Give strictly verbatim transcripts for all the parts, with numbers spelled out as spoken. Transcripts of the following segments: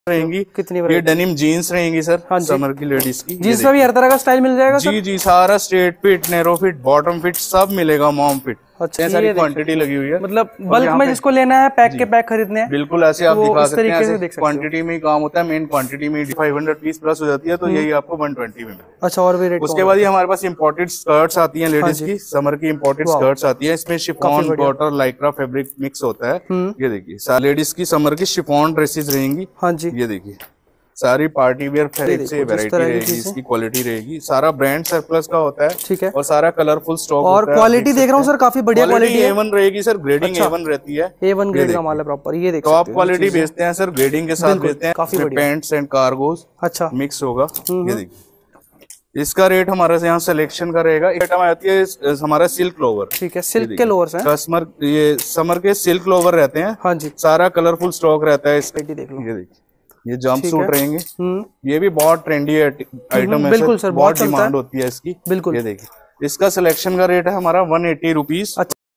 रहेंगी। कितनी ये डेनिम जीन्स रहेंगी सर। हाँ समर की लेडीज की जीन्स में भी हर तरह का स्टाइल मिल जाएगा जी जी सारा straight fit, narrow fit, bottom fit सब मिलेगा, मॉम फिट। अच्छा, सारी क्वांटिटी लगी हुई है, मतलब बल्क में जिसको लेना है, पैक के पैक खरीदने हैं बिल्कुल ऐसे आप दिखा सकते हैं। ऐसे क्वांटिटी में काम होता है, मेन क्वांटिटी में फाइव हंड्रेड पीस प्लस हो जाती है तो यही आपको वन ट्वेंटी में। अच्छा, और भी रेट। उसके बाद ये हमारे पास इम्पोर्टेड स्कर्ट्स आती हैं लेडीज की, समर की इम्पोर्टेड स्कर्ट्स आती है। इसमें chiffon, cotton, lycra fabric mix होता है। ये देखिए लेडीज की समर की शिफॉन ड्रेसेस रहेंगी। हाँ जी, ये देखिए सारी पार्टी वेयर फैब्रिक से वैरायटी रहेगी, इसकी क्वालिटी रहेगी। सारा ब्रांड सरप्लस का होता है, ठीक है, और सारा कलरफुल स्टॉक और क्वालिटी देख रहा हूँ सर, काफी बढ़िया क्वालिटी ए वन रहेगी सर। ग्रेडिंग ए वन रहती है, ए वन ग्रेड का माल है प्रॉपर। ये देखो टॉप क्वालिटी बेचते हैं सर, ग्रेडिंग के साथ बेचते हैं। काफी बढ़िया पैंट्स एंड कार्गोस अच्छा मिक्स होगा। ये देखिए इसका रेट हमारे यहाँ सिलेक्शन का रहेगा। आइटम आती है हमारा सिल्क लोवर, ठीक है, सिल्क के लोवर है कस्टमर। ये समर के सिल्क लोवर रहते हैं। हाँ जी, सारा कलरफुल स्टॉक रहता है। इसका देख लो, ये देखिए ये जंप सूट रहेंगे। ये भी बहुत ट्रेंडी आइटम है, बिल्कुल सर, बहुत डिमांड होती है इसकी। बिल्कुल, ये देखिए इसका सिलेक्शन का रेट है हमारा वन एटी रुपीज।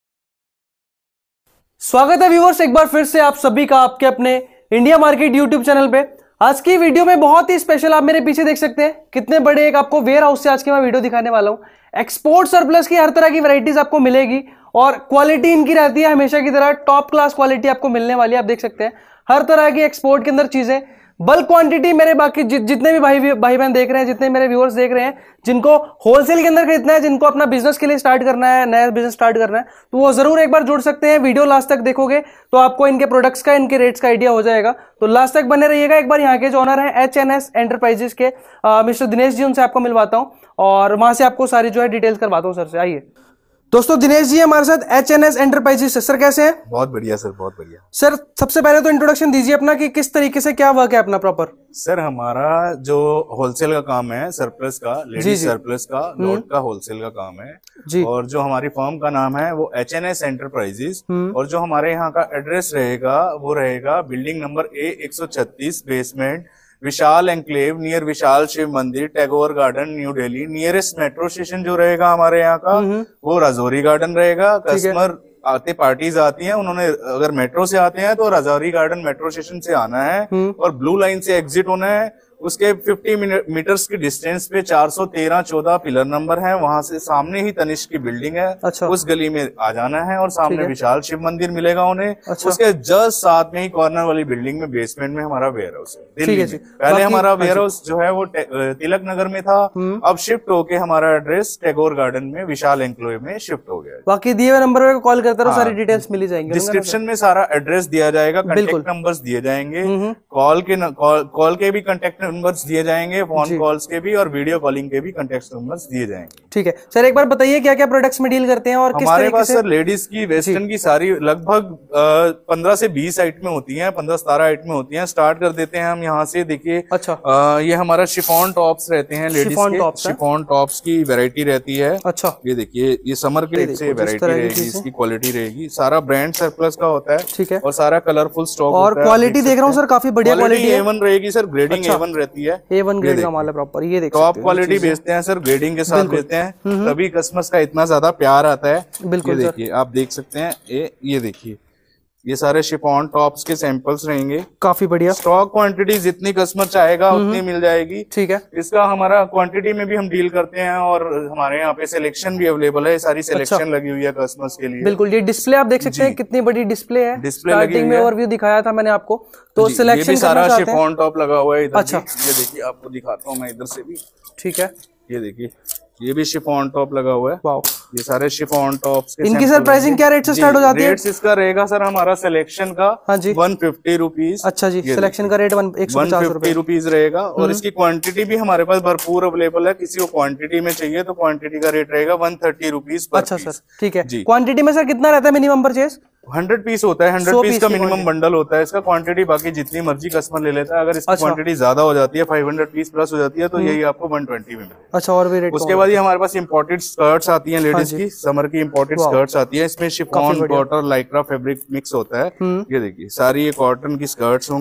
स्वागत है व्यूअर्स एक बार फिर से आप सभी का आपके अपने इंडिया मार्केट यूट्यूब चैनल पे। आज की वीडियो में बहुत ही स्पेशल, आप मेरे पीछे देख सकते हैं कितने बड़े एक आपको वेयर हाउस से आज की मैं वीडियो दिखाने वाला हूं। एक्सपोर्ट सरप्लस की हर तरह की वैरायटीज आपको मिलेगी और क्वालिटी इनकी रहती है हमेशा की तरह टॉप क्लास क्वालिटी आपको मिलने वाली है। आप देख सकते हैं हर तरह की एक्सपोर्ट के अंदर चीजें बल्क क्वांटिटी। मेरे बाकी जि, जितने भी भाई भाई बहन देख रहे हैं, जितने मेरे व्यूअर्स देख रहे हैं, जिनको होलसेल के अंदर खरीदना है, जिनको अपना बिजनेस के लिए स्टार्ट करना है, नया बिजनेस स्टार्ट करना है, तो वो जरूर एक बार जुड़ सकते हैं। वीडियो लास्ट तक देखोगे तो आपको इनके प्रोडक्ट्स का, इनके रेट्स का आइडिया हो जाएगा, तो लास्ट तक बने रहिएगा। एक बार यहाँ के जो ओनर है एच एन एस एंटरप्राइजेस के मिस्टर दिनेश जी, उनसे आपको मिलवाता हूँ और वहां से आपको सारी जो है डिटेल्स करवाता हूँ सर से। आइए दोस्तों, दिनेश जी हमारे साथ H N S enterprises. Sir कैसे हैं? बहुत बढ़िया सर, बहुत बढ़िया सर। सबसे पहले तो इंट्रोडक्शन दीजिए अपना कि किस तरीके से क्या वर्क है अपना प्रॉपर। सर हमारा जो होलसेल का काम है, सरप्लस का, लेडीज सरप्लस का, लॉट का होलसेल का काम है जी। और जो हमारी फर्म का नाम है वो एच एन एस एंटरप्राइजेस। और जो हमारे यहाँ का एड्रेस रहेगा वो रहेगा बिल्डिंग नंबर ए एक सौ छत्तीस, basement, Vishal enclave, near Vishal Shiv Mandir, Tagore garden, new Delhi. Nearest metro station जो रहेगा हमारे यहाँ का वो राजौरी गार्डन रहेगा। कस्टमर आते, पार्टीज आती हैं, उन्होंने अगर मेट्रो से आते हैं तो राजौरी गार्डन मेट्रो स्टेशन से आना है और ब्लू लाइन से एग्जिट होना है। उसके पचास मीटर्स की डिस्टेंस पे चार सौ तेरह चौदह पिलर नंबर है, वहां से सामने ही तनिष्क की बिल्डिंग है। अच्छा। उस गली में आ जाना है और सामने विशाल शिव मंदिर मिलेगा उन्हें। अच्छा। उसके जस्ट साथ में ही कॉर्नर वाली बिल्डिंग में बेसमेंट में हमारा वेयर हाउस है दिल्ली में। पहले हमारा वेयर हाउस जो है वो तिलक नगर में था, अब शिफ्ट होके हमारा एड्रेस टैगोर गार्डन में विशाल एनक्लेव में शिफ्ट हो गया। बाकी दिए हुए नंबर पे कॉल करते रहो, सारी डिटेल्स मिली जाएंगी। डिस्क्रिप्शन में सारा एड्रेस दिया जाएगा, कॉन्टेक्ट नंबर्स दिए जाएंगे, कॉल के कॉल के भी कॉन्टेक्ट नंबर्स दिए जाएंगे, फोन कॉल्स के भी और वीडियो कॉलिंग के भी कॉन्टेक्ट नंबर्स दिए जाएंगे। ठीक है सर, एक बार बताइए क्या क्या प्रोडक्ट्स में डील करते हैं और किस हमारे पास सर लेडीज की, वेस्टर्न की सारी लगभग पंद्रह से बीस आइटमें होती हैं, पंद्रह सतारह आइटमें होती हैं। स्टार्ट कर देते हैं हम यहाँ से। देखिए अच्छा, आ, ये हमारा शिफॉन टॉप्स रहते हैं लेडीज के, शिफॉन टॉप्स की वेरायटी रहती है। अच्छा, ये देखिए ये समर के से वेरायटी रहेगी, इसकी क्वालिटी रहेगी। सारा ब्रांड सरप्लस का होता है, ठीक है, और सारा कलरफुल स्टॉक और क्वालिटी देख रहा हूँ सर, काफी बढ़िया क्वालिटी ए वन रहेगी सर। ग्रेडिंग ए वन रहती है, ए वन ग्रेड का माल है प्रॉपर। ये देखो टॉप क्वालिटी बेचते हैं सर, ग्रेडिंग के साथ बेचते हैं, तभी कस्टमर्स का इतना ज्यादा प्यार आता है। बिल्कुल, ये देखिए आप देख सकते हैं, ये ये देखिए ये सारे शिफॉन टॉप्स के सैंपल्स रहेंगे, काफी बढ़िया। स्टॉक क्वांटिटी जितनी कस्टमर चाहेगा उतनी मिल जाएगी, ठीक है। इसका हमारा क्वांटिटी में भी हम डील करते हैं और हमारे यहाँ पे सिलेक्शन भी अवेलेबल है, सारी सिलेक्शन अच्छा। लगी हुई है कस्टमर्स के लिए। बिल्कुल, ये डिस्प्ले आप देख सकते हैं कितनी बड़ी डिस्प्ले है। डिस्प्ले लगी हुई है, ओवरव्यू दिखाया था मैंने आपको, तो सिलेक्शन सारा शिफॉन टॉप लगा हुआ है। अच्छा, ये देखिए आपको दिखाता हूँ मैं इधर से भी, ठीक है। ये देखिए ये भी शिफॉन टॉप लगा हुआ है। वाओ, ये सारे शिफॉन टॉप्स के। इनकी सर प्राइसिंग क्या रेट से स्टार्ट हो जाती है? रेट्स इसका रहेगा सर हमारा सिलेक्शन का हाँ जी वन फिफ्टी रुपीज। अच्छा जी, सिलेक्शन का रेट वन फिफ्टी रुपीज रहेगा और इसकी क्वांटिटी भी हमारे पास भरपूर अवेलेबल है। किसी को क्वांटिटी में चाहिए तो क्वांटिटी का रेट रहेगा वन थर्टी रुपीज। अच्छा सर, ठीक है। क्वांटिटी में सर कितना रहता है मिनिमम परचेज? हंड्रेड पीस होता है, हंड्रेड पीस का मिनिमम बंडल होता है इसका। क्वांटिटी बाकी जितनी मर्जी कस्टमर ले लेता है। अगर इसकी क्वांटिटी ज्यादा हो जाती है, फाइव हंड्रेड पीस प्लस हो जाती है, तो यही आपको वन ट्वेंटी में। अच्छा, और भी रेट। उसके बाद ये हमारे पास इम्पोर्टेड स्कर्ट्स आती हैं लेडीज की, समर की इम्पोर्टेड स्कर्ट्स आती है। इसमें chiffon, cotton, lycra fabric mix होता है। ये देखिए सारी ये कॉटन की स्कर्ट्स होंगी।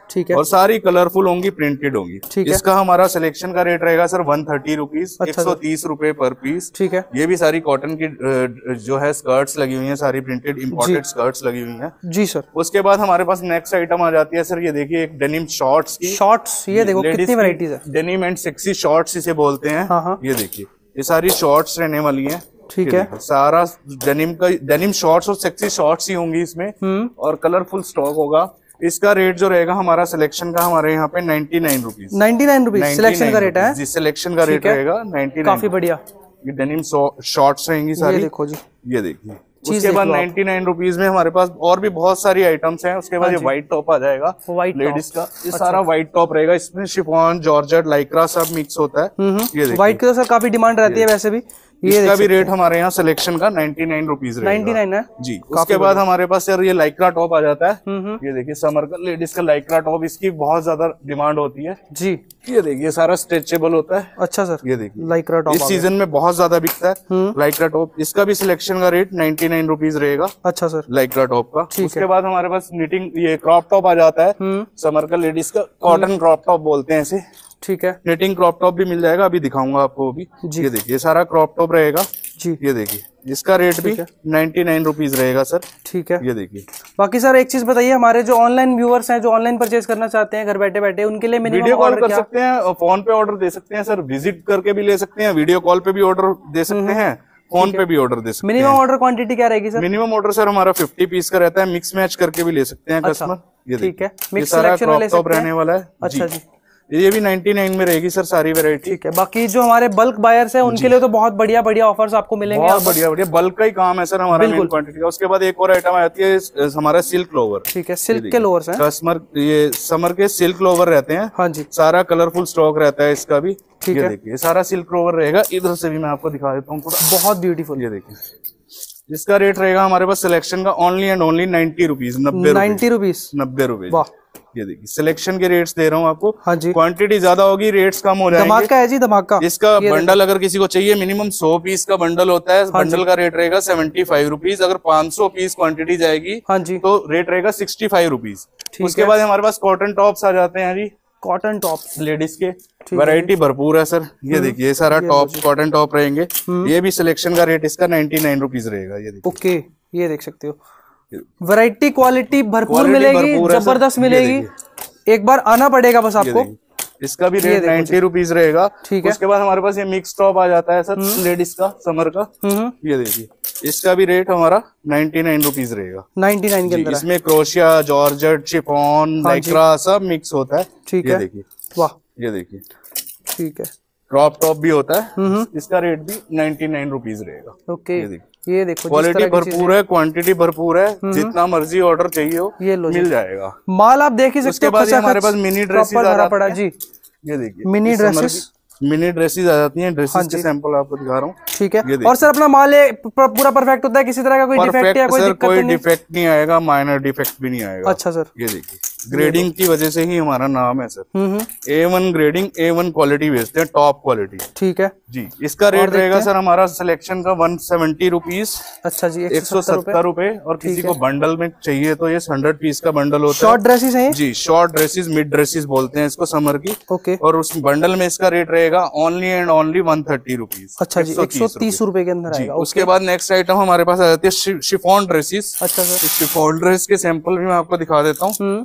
ठीक है। और सारी कलरफुल होंगी, प्रिंटेड होंगी। ठीक है। इसका हमारा सिलेक्शन का रेट रहेगा सर वन थर्टी रुपीज, एक सौ तीस रुपए पर पीस। ठीक है। ये भी सारी कॉटन की जो है स्कर्ट्स लगी हुई है, सारी प्रिंटेड इम्पोर्टेड स्कर्ट्स लगी हुई है। जी सर। उसके बाद हमारे पास नेक्स्ट आइटम आ जाती है सर, ये देखिए एक डेनिम शॉर्ट्स की। शॉर्ट्स, ये देखो कितनी वैरायटीज है। डेनिम एंड सेक्सी शॉर्ट्स इसे बोलते हैं। हाँ हाँ। ये देखिए ये सारी शॉर्ट्स रहने वाली हैं। ठीक है। सारा डेनिम का डेनिम शॉर्ट्स और सेक्सी शॉर्ट्स ही होंगी इसमें, और कलरफुल स्टॉक होगा। इसका रेट जो रहेगा हमारा सिलेक्शन का हमारे यहाँ पे ninety nine rupees ninety nine rupees selection का रेट है जी। सिलेक्शन का रेट रहेगा नाइन्टी नाइन। काफी बढ़िया। ये डेनिम शॉर्ट्स रहेंगी सारी। ये देखो जी, ये देखिए। उसके बाद नाइन्टी नाइन रुपीज में हमारे पास और भी बहुत सारी आइटम्स हैं। उसके बाद ये व्हाइट टॉप आ जाएगा, व्हाइट लेडीज का। ये सारा व्हाइट टॉप रहेगा, इसमें शिफॉन, जॉर्जेट, लाइक्रा सब मिक्स होता है। ये देखिए व्हाइट की तो सर काफी डिमांड रहती है वैसे भी। ये इसका भी रेट हमारे यहाँ सिलेक्शन का ninety nine rupees ninety nine है जी। उसके बाद हमारे पास यार ये लाइक्रा टॉप आ जाता है। ये देखिए समर का लेडीज का लाइक्रा टॉप, इसकी बहुत ज्यादा डिमांड होती है जी। ये देखिए सारा स्ट्रेचेबल होता है। अच्छा सर। ये देखिए लाइक्रा टॉप इस सीजन में बहुत ज्यादा बिकता है लाइक्रा टॉप। इसका भी सिलेक्शन का रेट नाइन्टी नाइन रुपीज रहेगा। अच्छा सर। लाइक्रा टॉप का। उसके बाद हमारे पास निटिंग ये क्रॉप टॉप आ जाता है समर का लेडीज का, कॉटन क्रॉप टॉप बोलते हैं इसे। ठीक है। निटिंग क्रॉप टॉप भी मिल जाएगा, अभी दिखाऊंगा आपको अभी। ये देखिए सारा क्रॉप टॉप रहेगा जी। ये देखिए इसका रेट भी नाइन्टी नाइन रुपीज रहेगा सर। ठीक है। ये देखिए। बाकी सर एक चीज बताइए, हमारे जो ऑनलाइन व्यूअर्स हैं जो ऑनलाइन परचेज करना चाहते हैं घर बैठे बैठे, उनके लिए मिनिमम वीडियो कॉल कर सकते हैं, फोन पे ऑर्डर दे सकते हैं सर, विजिट करके भी ले सकते हैं, वीडियो कॉल पे भी ऑर्डर दे सकते हैं, फोन पे भी ऑर्डर दे सकते हैं। मिनिमम ऑर्डर क्वांटिटी क्या रहेगी सर? मिनिमम ऑर्डर सर हमारा फिफ्टी पीस का रहता है, मिक्स मैच करके भी ले सकते हैं कस्टमर। ये ठीक है। मिक्स सिलेक्शन में ले सकते हैं, रहने वाला है। अच्छा जी। ये भी नाइन्टी नाइन में रहेगी सर सारी वैरायटी। ठीक है। बाकी जो हमारे बल्क बायर्स हैं उनके लिए तो बहुत बढ़िया बढ़िया ऑफर्स आपको मिलेंगे। बहुत बढ़िया बढ़िया बल्क का ही काम है सर हमारा, मेन क्वांटिटी का। उसके बाद एक और आइटम आती है हमारा सिल्क लोवर। ठीक है। सिल्क के लोवर्स हैं कस्टमर, ये समर के सिल्क लोवर रहते हैं। हाँ जी। सारा कलरफुल स्टॉक रहता है इसका भी। ठीक है। देखिए सारा सिल्क लोवर रहेगा। इधर से भी मैं आपको दिखा देता हूँ पूरा, बहुत ब्यूटीफुल। ये देखिए इसका रेट रहेगा हमारे पास सिलेक्शन का only and only ninety rupees, नब्बे नाइन्टी रुपीज नब्बे रुपीज। वाह। ये देखिए सिलेक्शन के रेट्स दे रहा हूँ आपको। हाँ जी। क्वांटिटी ज्यादा होगी, रेट्स कम हो जाएंगे। धमाका है जी, धमाका। इसका बंडल अगर किसी को चाहिए, मिनिमम सौ पीस का बंडल होता है। हाँ बंडल का रेट रहेगा सेवेंटी फाइव रुपीज। अगर पाँच सौ पीस क्वांटिटी जाएगी हाँ जी तो रेट रहेगा सिक्सटी फाइव रुपीज। उसके बाद हमारे पास कॉटन टॉप्स आ जाते हैं जी। कॉटन टॉप्स लेडीज के वैरायटी भरपूर है सर। ये देखिए सारा टॉप कॉटन टॉप रहेंगे। ये भी सिलेक्शन का रेट इसका नाइन्टी नाइन रुपीज रहेगा। ये देखिए। ओके, ये देख सकते हो वैरायटी क्वालिटी भरपूर मिलेगी, जबरदस्त मिलेगी। एक बार आना पड़ेगा बस आपको। इसका भी रेट नाइन्टी रुपीज रहेगा। ठीक है। उसके बाद हमारे पास ये मिक्स टॉप आ जाता है सर लेडीज का समर का। ये देखिए इसका भी रेट हमारा नाइन्टी नाइन रुपीज रहेगा। नाइन्टी नाइन के अंदर इसमें क्रोशिया, जॉर्जेट, शिफॉन, लाइक्रा सब मिक्स होता है। ठीक है। देखिए वाह। ये देखिए ठीक है। क्रॉप टॉप भी होता है, इसका रेट भी नाइन्टी नाइन रुपीज रहेगा। ओके। ये देखो, ये देखो क्वालिटी भरपूर है, क्वांटिटी भरपूर है, जितना मर्जी ऑर्डर चाहिए हो ये लो मिल जाएगा। माल आप देख ही सकते हो। उसके बाद हमारे पास मिनी ड्रेसेस आ जाते हैं जी। ये देखिए मिनी ड्रेसेस मिनी ड्रेसेस आ जाती हैं। ड्रेसेस के सैंपल आपको दिखा रहा हूँ। ठीक है। और सर अपना माल पूरा परफेक्ट होता है, किसी तरह का कोई डिफेक्ट या कोई दिक्कत कोई डिफेक्ट नहीं आएगा, माइनर डिफेक्ट भी नहीं आएगा। अच्छा सर। ये देखिए ग्रेडिंग की वजह से ही हमारा नाम है sir. A one grading, A one quality बेचते हैं, टॉप क्वालिटी। ठीक है जी। इसका रेट रहेगा सर हमारा सिलेक्शन का वन सेवेंटी रुपीज। अच्छा जी। एक सौ सत्तर रुपए। और किसी को बंडल में चाहिए तो ये हंड्रेड पीस का बंडल होता है। शॉर्ट ड्रेसेस है जी, शॉर्ट ड्रेसेस, मिड ड्रेसेस बोलते हैं इसको समर की। ओके। और उस बंडल में इसका रेट रहेगा only and only one thirty rupees. अच्छा जी, एक सौ तीस रुपए के अंदर आएगा। उसके बाद नेक्स्ट आइटम हमारे पास आ जाती है शिफॉन ड्रेसेस। अच्छा सर। शिफॉन ड्रेस के सैंपल भी मैं आपको दिखा देता हूँ।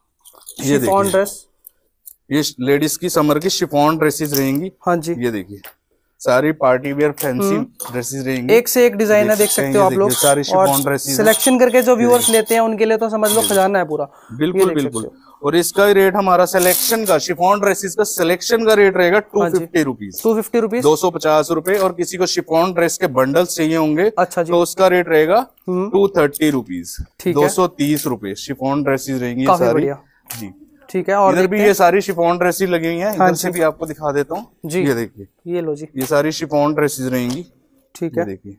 ये शिफॉन ड्रेस, ये लेडीज की समर की शिफॉन ड्रेसेस रहेंगी। हाँ जी। ये देखिए सारी पार्टी वेयर फैंसी ड्रेसेस रहेंगी। एक से एक डिजाइन है, देख सकते हो आप लोग। सारी शिफॉन ड्रेसेस सिलेक्शन करके जो व्यूअर्स लेते हैं उनके लिए तो समझ लो खजाना है पूरा। बिल्कुल बिल्कुल। और इसका रेट हमारा सिलेक्शन का शिफॉन ड्रेसेस का सिलेक्शन का रेट रहेगा two fifty rupees. Two fifty rupees दो सौ पचास रुपए। और किसी को शिफॉन ड्रेस के बंडल्स चाहिए होंगे अच्छा जी, तो उसका रेट रहेगा टू थर्टी रुपीज। दो सौ तीस रुपए शिफॉन ड्रेसेस रहेंगी सारी जी। ठीक है। और इधर भी ये सारी शिफॉन ड्रेसेस लगी हुई हैं। इधर से भी आपको दिखा देता हूँ जी। ये देखिए, ये लो जी, ये सारी शिफॉन ड्रेसेस रहेंगी। ठीक है। देखिए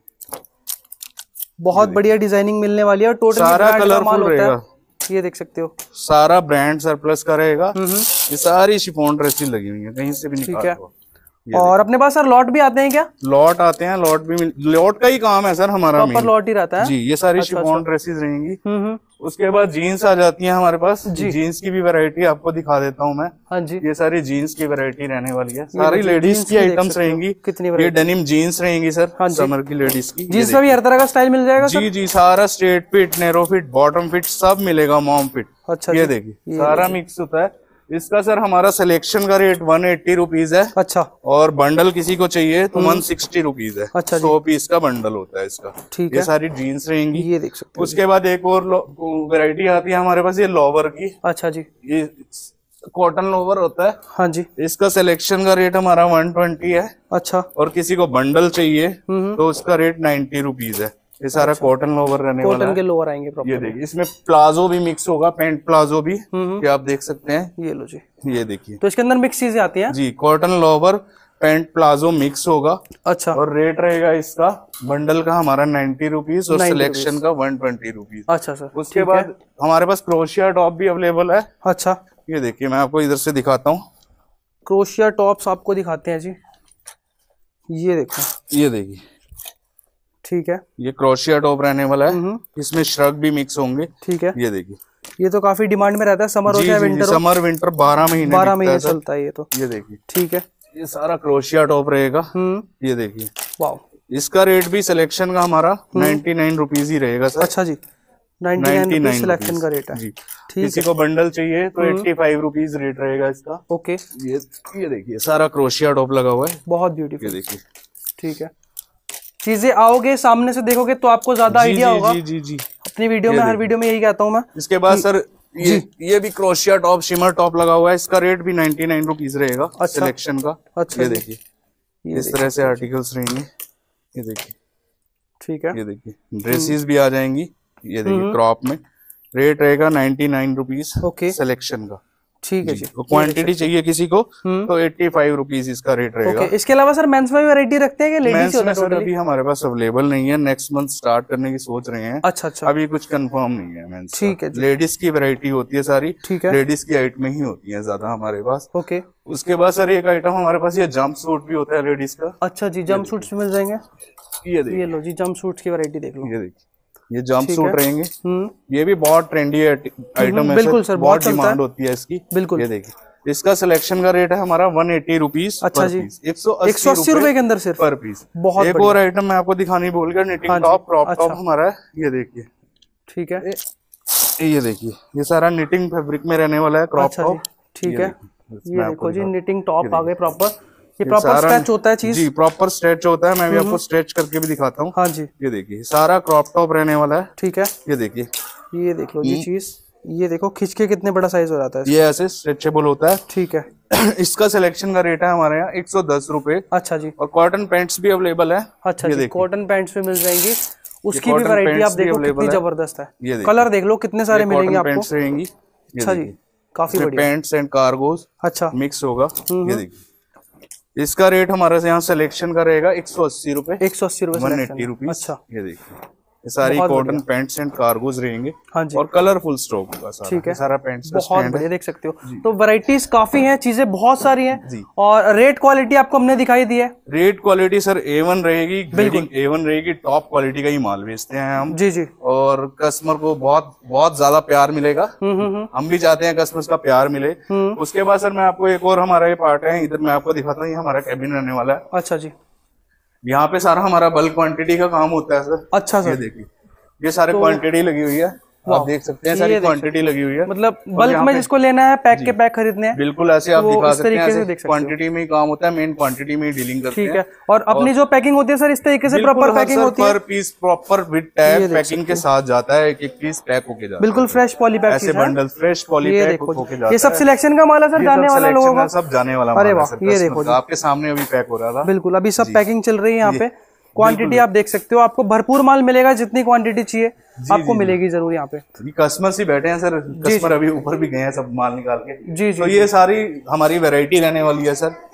बहुत बढ़िया डिजाइनिंग मिलने वाली है। टोटल सारा कलरफुल रहेगा। ये देख सकते हो सारा ब्रांड सरप्लस का रहेगा। ये सारी शिफॉन ड्रेसेस लगी हुई है, कहीं से भी निकाल दो। और अपने पास सर लॉट भी आते हैं क्या? लॉट आते हैं, लॉट भी मिल... लॉट का ही काम है सर हमारा, प्रॉपर लॉट ही रहता है जी। ये सारी शिफॉन ड्रेसेस रहेंगी। उसके बाद जीन्स आ जाती है हमारे पास। जीन्स की भी वैरायटी आपको दिखा देता हूँ मैं। हाँ जी, ये सारी जीन्स की वैरायटी रहने वाली है, सारी लेडीज की आइटम्स रहेंगी। कितनी ये डेनिम जीन्स रहेंगी सर, समर की लेडीज की। जीन्स में भी हर तरह का स्टाइल मिल जाएगा जी जी, सारा straight fit, narrow fit, bottom fit सब मिलेगा, मॉम फिट। अच्छा, ये देखिए सारा मिक्स होता है। इसका सर हमारा सिलेक्शन का रेट वन एट्टी रुपीज है। अच्छा, और बंडल किसी को चाहिए तो वन सिक्सटी रुपीज है। अच्छा, सौ पीस का बंडल होता है इसका। ठीक है, ये है। सारी जीन्स रहेंगी, ये देख सकते हैं। उसके बाद एक और वैरायटी आती है हमारे पास, ये लोवर की। अच्छा जी, ये कॉटन लोवर होता है। हाँ जी, इसका सिलेक्शन का रेट हमारा वन ट्वेंटी है। अच्छा, और किसी को बंडल चाहिए तो उसका रेट नाइन्टी रुपीज है। ये सारा कॉटन लोवर रहने वाला है। कॉटन के लोवर आएंगे प्रॉपर। ये देखिए, इसमें प्लाजो भी मिक्स होगा, पैंट प्लाजो भी, ये आप देख सकते हैं। ये लो जी, ये देखिए, तो इसके अंदर मिक्स चीजें आती हैं जी। Cotton lower pant palazzo mix होगा। अच्छा, और रेट रहेगा इसका बंडल का हमारा नाइन्टी रुपीज और सिलेक्शन का वन ट्वेंटी रुपीज। अच्छा सर। उसके बाद हमारे पास क्रोशिया टॉप भी अवेलेबल है। अच्छा, ये देखिए, मैं आपको इधर से दिखाता हूँ। क्रोशिया टॉप्स आपको दिखाते हैं जी। ये देखो, ये देखिए, ठीक है, ये क्रोशिया टॉप रहने वाला है। इसमें श्रग भी मिक्स होंगे। ठीक है, ये देखिए, ये तो काफी डिमांड में रहता है, समर हो चाहे विंटर हो। समर विंटर बारह महीने बारह महीने चलता है ये तो। ये देखिए, ठीक है, ये सारा क्रोशिया टॉप रहेगा। ये देखिए, वाह, इसका रेट भी सिलेक्शन का हमारा नाइन्टी नाइन रुपीज ही रहेगा सर। अच्छा जी, नाइन्टी नाइन सिलेक्शन का रेट है। जी। किसी को बंडल चाहिए तो एट्टी फाइव रुपीज रेट रहेगा इसका। ओके, ये ये देखिए, सारा क्रोशिया टॉप लगा हुआ है, बहुत ब्यूटीफुल। ये देखिए, ठीक है, चीजें आओगे सामने से देखोगे तो आपको ज्यादा आइडिया होगा। जी जी जी, अपनी वीडियो में, हर वीडियो में यही कहता हूँ मैं। इसके बाद सर ये ये भी क्रोशिया टॉप, शिमर टॉप लगा हुआ है। इसका रेट भी नाइन्टी नाइन रुपीज रहेगा। अच्छा, सिलेक्शन का। अच्छा, ये देखिए, इस तरह से आर्टिकल्स रहेंगे। ये देखिए, ठीक है, ये देखिए, ड्रेसेस भी आ जाएंगी। ये देखिए, क्रॉप में रेट रहेगा ninety nine rupees. Okay, selection का। ठीक है जी। क्वांटिटी चाहिए किसी को तो एट्टी फाइव रुपीज इसका रेट रहेगा। ओके, इसके अलावा सर मेंस में वैरायटी रखते हैं कि लेडीज में सर अभी हमारे पास अवेलेबल नहीं है, नेक्स्ट मंथ स्टार्ट करने की सोच रहे हैं। अच्छा अच्छा, अभी कुछ कंफर्म नहीं है मेंस। ठीक है, लेडीज की वैरायटी होती है सारी। ठीक है, लेडीज की आइटम ही होती है ज्यादा हमारे पास। ओके, उसके बाद सर एक आइटम हमारे पास ये जंप सूट भी होता है लेडीज का। अच्छा जी, जंप सूट्स मिल जाएंगे। ये देखिए, ये लो जी, जंप सूट्स की वैरायटी देख लो। ये देखिए, ये जंप सूट रहेंगे। ये भी बहुत ट्रेंडी आइटम है, बिल्कुल सर, बहुत डिमांड होती है इसकी। बिल्कुल, ये देखिए, इसका सिलेक्शन का रेट है हमारा वन एटी रुपीज। अच्छा जी, एक सौ अस्सी रुपए के अंदर सिर्फ पर पीस। बहुत एक और आइटम मैं आपको दिखाने भूल गया, निटिंग टॉप, क्रॉप टॉप हमारा है। ये देखिए, ठीक है, ये देखिए, ये सारा निटिंग फैब्रिक में रहने वाला है, क्रॉप टॉप। ठीक है, ये देखो जी, निटिंग टॉप आ गए प्रॉपर। ये प्रॉपर स्ट्रेच होता है चीज जी, प्रॉपर स्ट्रेच होता है। मैं भी आपको स्ट्रेच करके भी दिखाता हूँ। हाँ जी, ये देखिए, सारा क्रॉप टॉप रहने वाला है। ठीक है, ये देखिए, ये देख लो जी चीज। ये देखो, खींच के कितने बड़ा साइज हो जाता है। ये ऐसे स्ट्रेचेबल होता है। ठीक है, इसका सिलेक्शन का रेट है हमारे यहाँ एक सौ दस रुपए। अच्छा जी, और कॉटन पैंट्स भी अवेलेबल है। अच्छा जी, कॉटन पैंट्स भी मिल जाएंगी। उसकी भी वैरायटी आप देखो कितनी जबरदस्त है। ये कलर देख लो कितने सारे मिलेंगे आपको। रहेंगी। अच्छा जी, काफी बढ़िया। पैंट्स एंड कार्गोज अच्छा मिक्स होगा। ये देखिए, इसका रेट हमारे यहाँ सिलेक्शन का रहेगा एक सौ अस्सी रुपए। एक सौ अस्सी रुपए, वन एट्टी रुपीज। अच्छा, ये देखिए, ये सारी कॉटन पैंट्स एंड कार्गोज रहेंगे। हाँ जी, और कलरफुल स्टॉक होगा सारा। ठीक है, सारा पैंट्स बहुत बढ़िया, देख सकते हो। तो वैरायटीज काफी हैं, चीजें बहुत सारी हैं। और रेट क्वालिटी आपको हमने दिखाई दी है। Rate quality sir A one रहेगी, ग्रेडिंग ए वन रहेगी, टॉप क्वालिटी का ही माल बेचते हैं हम। जी जी, और कस्टमर को बहुत बहुत ज्यादा प्यार मिलेगा। हम भी चाहते हैं कस्टमर्स का प्यार मिले। उसके बाद सर मैं आपको एक और हमारा ये पार्ट है, इधर मैं आपको दिखाता हूँ, ये हमारा कैबिन रहने वाला है। अच्छा जी, यहाँ पे सारा हमारा बल्क क्वांटिटी का काम होता है सर। अच्छा सर, ये देखिए, ये सारे क्वांटिटी लगी हुई है, आप देख सकते हैं, सारी क्वांटिटी लगी हुई है। मतलब बल्क में जिसको लेना है, पैक के पैक खरीदने हैं, बिल्कुल ऐसे आप दिखा सकते हैं। ऐसे देख क्वांटिटी में ही काम होता है, मेन क्वांटिटी में ही डीलिंग करते हैं। ठीक है, और अपनी जो पैकिंग होती है सर, इस तरीके से प्रॉपर पैकिंग होती है। Per piece proper with tag packing के साथ जाता है, एक एक पीस पैक होके जाता है। बिल्कुल फ्रेश पॉली पैक, ऐसे बंडल फ्रेश पॉली पैक होके जाता है। ये सब सिलेक्शन का माल है सर, जाने वाला लोगों का, सब जाने वाला। अरे वाह, ये देखो आपके सामने अभी पैक हो रहा था। बिल्कुल, अभी सब पैकिंग चल रही है यहाँ पे। क्वांटिटी आप देख सकते हो, आपको भरपूर माल मिलेगा, जितनी क्वांटिटी चाहिए आपको मिलेगी जरूर यहाँ पे। कस्टमर ही बैठे हैं सर, कस्टमर अभी ऊपर भी गए हैं सब माल निकाल के। जी जी, तो ये सारी हमारी वैरायटी रहने वाली है सर।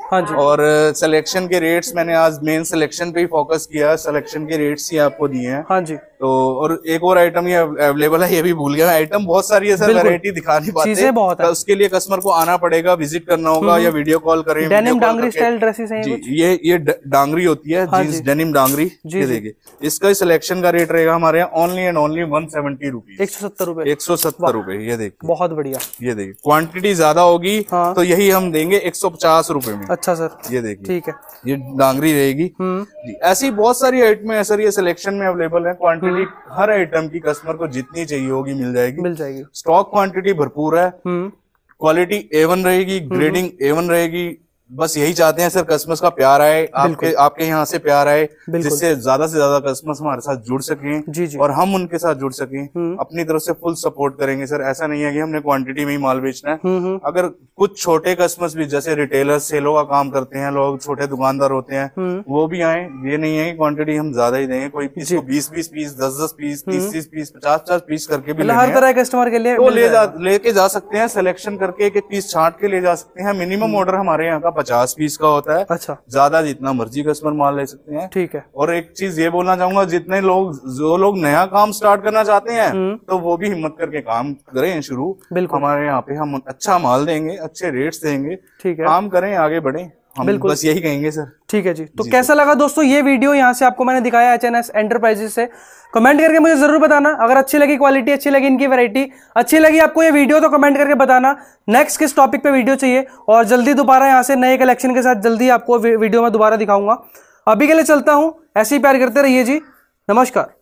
हाँ जी। और सिलेक्शन के रेट्स मैंने आज मेन सिलेक्शन पे ही फोकस किया, सिलेक्शन के रेट्स ही आपको दिए हैं। हाँ जी। तो और एक और आइटम ये अवेलेबल है, ये भी भूल गया, आइटम बहुत सारी है सर, वैरायटी दिखा नहीं पाते, चीजें बहुत है। तो उसके लिए कस्टमर को आना पड़ेगा, विजिट करना होगा या वीडियो कॉल करें। डेनिम डांगरी स्टाइल ड्रेसेस हैं जी, ये ये डांगरी होती है, जींस डेनिम डांगरी। ये देखिए, इसका सिलेक्शन का रेट रहेगा हमारे यहाँ only and only one seventy rupees, एक सौ सत्तर रुपए एक सौ सत्तर रुपए। ये देखिए बहुत बढ़िया। ये देखिए क्वांटिटी ज्यादा होगी हाँ। तो यही हम देंगे एक सौ पचास रुपए में। अच्छा सर, ये देखिए ठीक है, ये डांगरी रहेगी जी। ऐसी बहुत सारी आइटम है सर, ये सिलेक्शन में अवेलेबल है। क्वांटिटी हर आइटम की कस्टमर को जितनी चाहिए होगी मिल जाएगी, मिल जाएगी। स्टॉक क्वांटिटी भरपूर है, क्वालिटी ए वन रहेगी, ग्रेडिंग ए वन रहेगी। बस यही चाहते हैं सर, कस्टमर्स का प्यार आए, आपके आपके यहाँ से प्यार आए, जिससे ज्यादा से ज्यादा कस्टमर्स हमारे साथ जुड़ सकें जी जी। और हम उनके साथ जुड़ सकें। अपनी तरफ से फुल सपोर्ट करेंगे सर, ऐसा नहीं है कि हमने क्वांटिटी में ही माल बेचना है। अगर कुछ छोटे कस्टमर्स भी, जैसे रिटेलर सेलों का काम करते हैं लोग, छोटे दुकानदार होते हैं, वो भी आए। ये नहीं है कि क्वांटिटी हम ज्यादा ही देंगे, कोई किसी को बीस बीस पीस, दस दस पीस, तीस तीस पीस, पचास पचास पीस करके भी हर तरह के कस्टमर के लिए वो ले जा लेके जा सकते हैं। सिलेक्शन करके एक एक पीस छांट के ले जा सकते हैं। मिनिमम ऑर्डर हमारे यहाँ का पचास पीस का होता है। अच्छा, ज्यादा जितना मर्जी कस्टमर माल ले सकते हैं। ठीक है। और एक चीज ये बोलना चाहूंगा, जितने लोग जो लोग नया काम स्टार्ट करना चाहते हैं तो वो भी हिम्मत करके काम करें शुरू। हमारे यहाँ पे हम अच्छा माल देंगे, अच्छे रेट्स देंगे, ठीक है, काम करें, आगे बढ़े, हम बस यही कहेंगे सर। ठीक है जी। तो कैसा लगा दोस्तों ये वीडियो, यहाँ से आपको मैंने दिखाया एच एन एस एंटरप्राइजेस से। कमेंट करके मुझे जरूर बताना, अगर अच्छी लगी क्वालिटी, अच्छी लगी इनकी वैरायटी, अच्छी लगी आपको ये वीडियो, तो कमेंट करके बताना नेक्स्ट किस टॉपिक पे वीडियो चाहिए। और जल्दी दोबारा यहाँ से नए कलेक्शन के साथ जल्दी आपको वीडियो में दोबारा दिखाऊंगा। अभी के लिए चलता हूँ, ऐसे ही प्यार करते रहिए जी। नमस्कार।